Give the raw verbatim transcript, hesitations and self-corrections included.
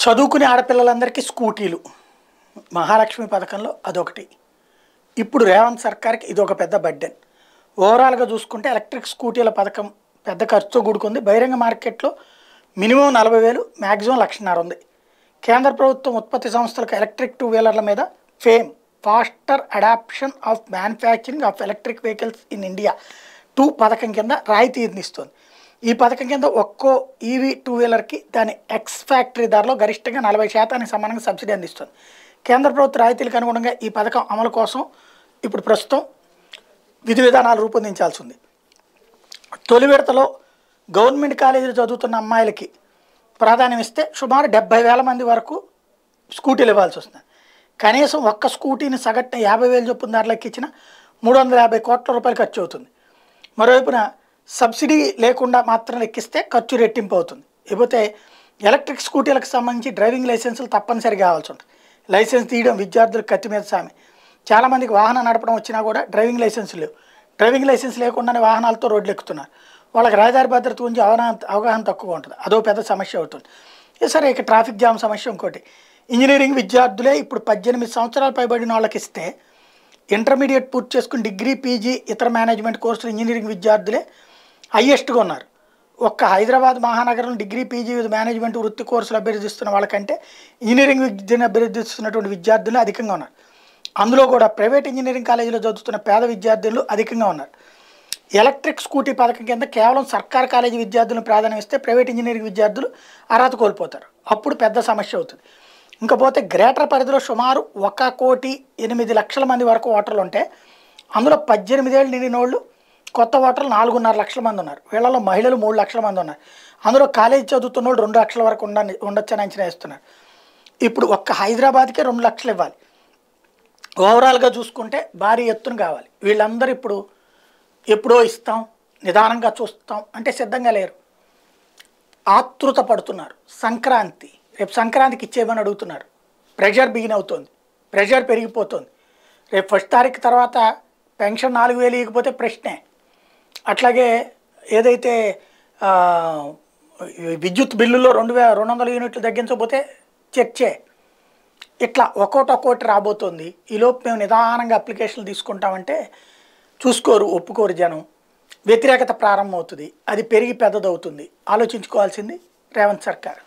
చదువుకునే ఆడపిల్లలందరికీ స్కూటీలు మహాలక్ష్మి పథకంలో అదొకటి. ఇప్పుడు రేవంత్ సర్కార్కి ఇది ఒక పెద్ద బర్డెన్. ఓవరాల్గా చూసుకుంటే ఎలక్ట్రిక్ స్కూటీల పథకం పెద్ద ఖర్చుతో కూడుకుంది. బహిరంగ మార్కెట్లో మినిమం నలభై వేలు మ్యాక్సిమం లక్షన్నర ఉంది. కేంద్ర ప్రభుత్వం ఉత్పత్తి సంస్థలకు ఎలక్ట్రిక్ టూ వీలర్ల మీద FAME faster adoption of manufacturing of electric vehicles in India two పథకం కింద రాయితీని ఇస్తుంది. ఈ పథకం కింద ఒక్కో ఈవీ టూ వీలర్కి దాని ఎక్స్ ఫ్యాక్టరీ ధరలో గరిష్టంగా నలభై శాతానికి సమానంగా సబ్సిడీ అందిస్తుంది. కేంద్ర ప్రభుత్వ రాయితీలకు అనుగుణంగా ఈ పథకం అమలు కోసం ఇప్పుడు ప్రస్తుతం విధి విధానాలు రూపొందించాల్సి ఉంది. తొలి విడతలో గవర్నమెంట్ కాలేజీలు చదువుతున్న అమ్మాయిలకి ప్రాధాన్యం ఇస్తే సుమారు డెబ్బై వేల మంది వరకు స్కూటీలు ఇవ్వాల్సి వస్తుంది. కనీసం ఒక్క స్కూటీని సగటున యాభై వేలు చొప్పున ధరలకు ఇచ్చిన మూడు వందల యాభై కోట్ల రూపాయలు ఖర్చు అవుతుంది. మరోవైపున సబ్సిడీ లేకుండా మాత్రం ఎక్కిస్తే ఖర్చు రెట్టింపు అవుతుంది. ఇకపోతే ఎలక్ట్రిక్ స్కూటీలకు సంబంధించి డ్రైవింగ్ లైసెన్సులు తప్పనిసరిగా కావాల్సి ఉంటుంది. లైసెన్స్ తీయడం విద్యార్థులకు కత్తి మీద సామి. చాలామందికి వాహనం నడపడం వచ్చినా కూడా డ్రైవింగ్ లైసెన్స్ లేవు. డ్రైవింగ్ లైసెన్స్ లేకుండానే వాహనాలతో రోడ్లు ఎక్కుతున్నారు. వాళ్ళకి రహదారి భద్రత గురించి అవగాహన అవగాహన తక్కువ ఉంటుంది. అదో పెద్ద సమస్య అవుతుంది. సరే, ఇక ట్రాఫిక్ జామ్ సమస్య ఇంకోటి. ఇంజనీరింగ్ విద్యార్థులే ఇప్పుడు పద్దెనిమిది సంవత్సరాలు పైబడిన వాళ్ళకి ఇస్తే ఇంటర్మీడియట్ పూర్తి చేసుకుని డిగ్రీ, పీజీ, ఇతర మేనేజ్మెంట్ కోర్సులు ఇంజనీరింగ్ విద్యార్థులే హయ్యెస్ట్గా ఉన్నారు. ఒక్క హైదరాబాద్ మహానగరంలో డిగ్రీ, పీజీ మేనేజ్మెంట్ వృత్తి కోర్సులు అభ్యర్థిస్తున్న వాళ్ళకంటే ఇంజనీరింగ్ విద్యను అభ్యర్థిస్తున్నటువంటి విద్యార్థులు అధికంగా ఉన్నారు. అందులో కూడా ప్రైవేట్ ఇంజనీరింగ్ కాలేజీలో చదువుతున్న పేద విద్యార్థులు అధికంగా ఉన్నారు. ఎలక్ట్రిక్ స్కూటీ పథకం కింద కేవలం సర్కారు కాలేజీ విద్యార్థులను ప్రాధాన్యం ఇస్తే ప్రైవేట్ ఇంజనీరింగ్ విద్యార్థులు అర్హత కోల్పోతారు. అప్పుడు పెద్ద సమస్య అవుతుంది. ఇంకపోతే గ్రేటర్ పరిధిలో సుమారు ఒక కోటి ఎనిమిది లక్షల మంది వరకు ఓటర్లు ఉంటే అందులో పద్దెనిమిదేళ్ళు నిండిన వాళ్ళు కొత్త ఓటర్లు నాలుగున్నర లక్షల మంది ఉన్నారు. వీళ్ళలో మహిళలు మూడు లక్షల మంది ఉన్నారు. అందులో కాలేజీ చదువుతున్న వాళ్ళు రెండు లక్షల వరకు ఉండ ఉండొచ్చని అంచనా వేస్తున్నారు. ఇప్పుడు ఒక్క హైదరాబాద్కే రెండు లక్షలు ఇవ్వాలి. ఓవరాల్గా చూసుకుంటే భారీ ఎత్తున కావాలి. వీళ్ళందరూ ఇప్పుడు ఎప్పుడో ఇస్తాం, నిదానంగా చూస్తాం అంటే సిద్ధంగా లేరు. ఆతృత పడుతున్నారు. సంక్రాంతి రేపు సంక్రాంతికి ఇచ్చేయమని అడుగుతున్నారు. ప్రెషర్ బిగిన్ అవుతుంది. ప్రెషర్ పెరిగిపోతుంది. రేపు ఫస్ట్ తారీఖు తర్వాత పెన్షన్ నాలుగు వేలు ఇవ్వకపోతే ప్రశ్నే. అట్లాగే ఏదైతే విద్యుత్ బిల్లులో రెండు వే రెండు వందల యూనిట్లు తగ్గించకపోతే చర్చే. ఇట్లా ఒక్కోటి ఒక్కోటి రాబోతుంది. ఈలోపు మేము నిదానంగా అప్లికేషన్లు తీసుకుంటామంటే చూసుకోరు, ఒప్పుకోరు జనం. వ్యతిరేకత ప్రారంభమవుతుంది. అది పెరిగి పెద్దదవుతుంది. ఆలోచించుకోవాల్సింది రేవంత్ సర్కార్.